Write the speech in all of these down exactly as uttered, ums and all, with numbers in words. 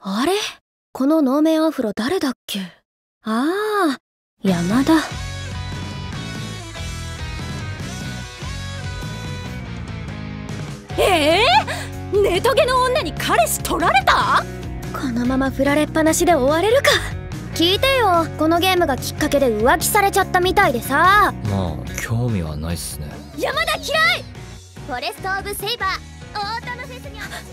あれ、この能面アフロ誰だっけ？ああ、山田。 ええー、ネトゲの女に彼氏取られた？ このまま振られっぱなしで終われるか。聞いてよ、このゲームがきっかけで浮気されちゃったみたいでさ。 まあ興味はないっすね。 山田嫌い。 フォレスト・オブ・セイバーオータムフェスに。待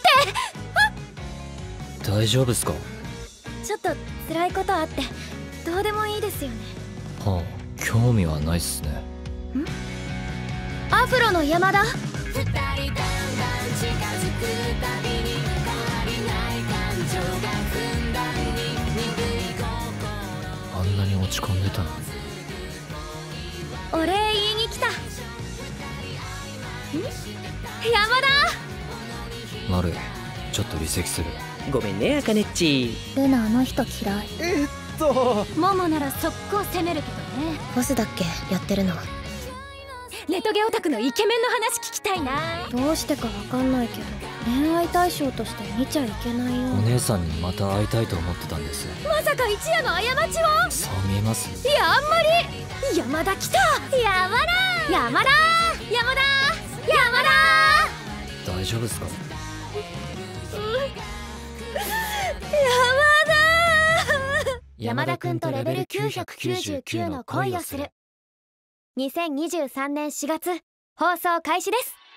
って、 大丈夫っすか？ ちょっと辛いことあってどうでもいいですよね。 はあ、興味はないっすね。 ん？アフロの山田？ 二人だんだん近づくたびに変わりない感情がふんだんに鈍い心。 あんなに落ち込んでたのに。 お礼言いに来た。ん？山田？ 悪い、ちょっと離席する。 ごめんね、アカネッチ。 ルナあの人嫌い。 えっとモモなら速攻攻めるけどね。 ボスだっけやってるの？ ネトゲオタクのイケメンの話聞きたいな。 どうしてかわかんないけど恋愛対象として見ちゃいけないよ。 お姉さんにまた会いたいと思ってたんです。 まさか一夜の過ちを？ そう見えます？ いや、あんまり。山田来た。山田山田山田山田。 大丈夫っすか？ 山田くんとレベルきゅうひゃくきゅうじゅうきゅうの恋をする。 にせんにじゅうさんねんしがつ放送開始です。